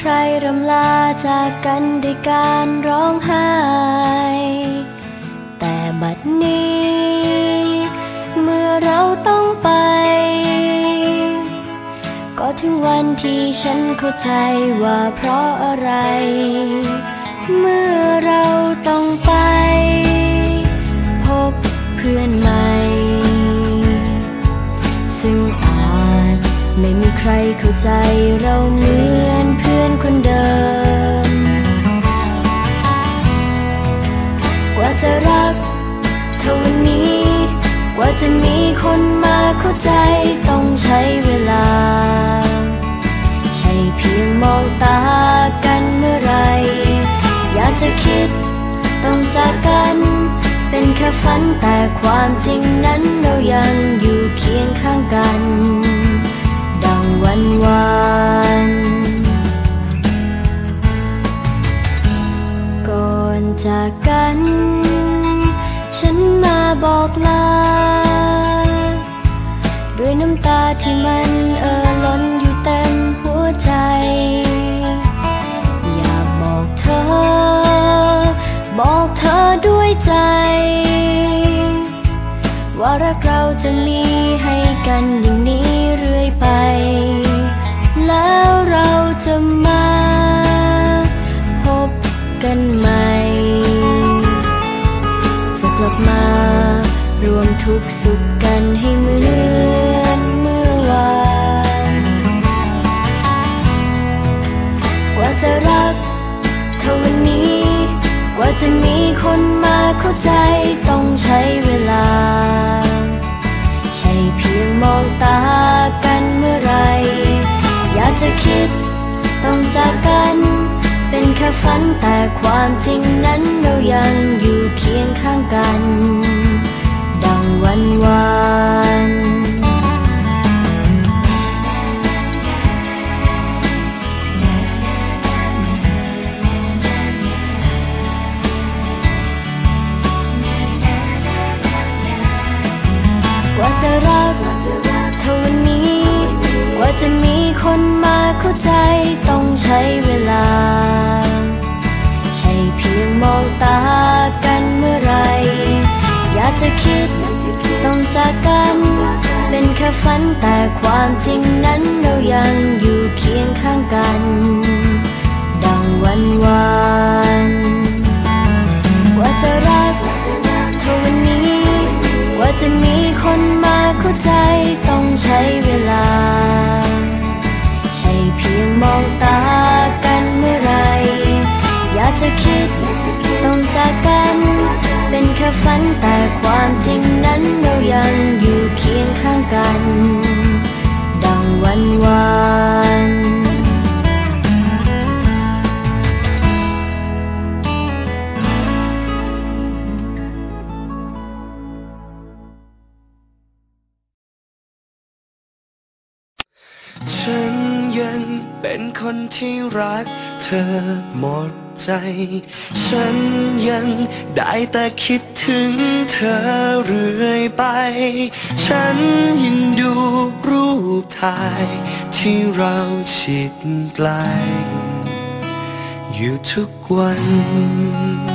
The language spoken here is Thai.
รรำลาจากกันด้วยการร้องไห้แต่บัดนี้เมื่อเราต้องไปก็ถึงวันที่ฉันเข้าใจว่าเพราะอะไรเมื่อเราต้องไปพบเพื่อนใหม่ซึ่งอาจไม่มีใครเข้าใจเราเหมือนเพื่อนคนเดิมกว่าจะรักเท่านี้กว่าจะมีคนมาเข้าใจต้องใช้เวลาใช่เพียงมองตากันเมื่อไรอยากจะคิดต้องจากกันเป็นแค่ฝันแต่ความจริงนั้นเรายังอยู่เคียงข้างกันดังวันวานก่อนจากกันฉันมาบอกลาด้วยน้ำตาที่มันล้นอยู่เต็มหัวใจอยากบอกเธอด้วยใจว่ารักเราจะมีให้กันอย่างนี้เรื่อยไปแล้วเราจะมาพบกันใหม่จะกลับมารวมทุกข์สุขกันให้เหมือนเมื่อวานกว่าจะรักเท่านี้กว่าจะมีคนมาเข้าใจต้องใช้เวลาใช่เพียงมองตากันเมื่อไรอยากจะคิดต้องจากกันเป็นแค่ฝันแต่ความจริงนั้นเรายังอยู่เคียงข้างกันดังวันวานกว่าจะรักเท่านี้กว่าจะมีคนมาเข้าใจต้องใช้เวลาใช่เพียงมองตากันเมื่อไรอยากจะคิดต้องจากกันเป็นแค่ฝันแต่ความจริงนั้นเรายังอยู่เคียงข้างกันดังวันวานกว่าจะรักเท่านี้กว่าจะมีคนมาเข้าใจต้องใช้เวลาใช่เพียงมองตากันเมื่อไรอยากจะคิดต้องจากกันเป็นแค่ฝันแต่ความจริงนั้นเรายังอยู่เคียงข้างกันดังวันวานฉันยังเป็นคนที่รักเธอหมดใจฉันยังได้แต่คิดถึงเธอเรื่อยไปฉันยังดูรูปถ่ายที่เราชิดไกลอยู่ทุกวัน